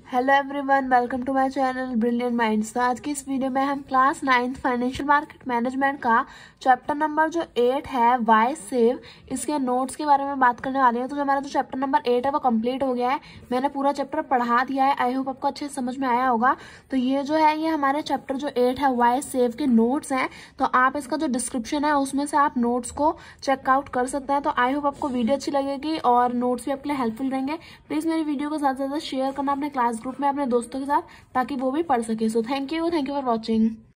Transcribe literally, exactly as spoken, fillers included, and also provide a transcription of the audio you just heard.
Hello everyone, welcome to my channel brilliant minds. तो आज की इस वीडियो में हम class ninth financial market management का चैप्टर नंबर जो एट है वाई सेव, इसके नोट्स के बारे में बात करने वाले हैं। तो जो हमारा जो चैप्टर नंबर एट है वो कंप्लीट हो गया है। मैंने पूरा चैप्टर पढ़ा दिया है। आई होप आपको अच्छे से समझ में आया होगा। तो ये जो है ये हमारे चैप्टर जो एट है वाई सेव के नोट्स हैं। तो आप इसका जो डिस्क्रिप्शन है उसमें से आप नोट्स को चेकआउट कर सकते हैं। तो आई होप आपको वीडियो अच्छी लगेगी और नोट्स भी आपके लिए हेल्पफुल रहेंगे। प्लीज मेरी वीडियो को ज्यादा से ज्यादा शेयर करना अपने क्लास ग्रुप में अपने दोस्तों के साथ, ताकि वो भी पढ़ सके। So thank you thank you for watching.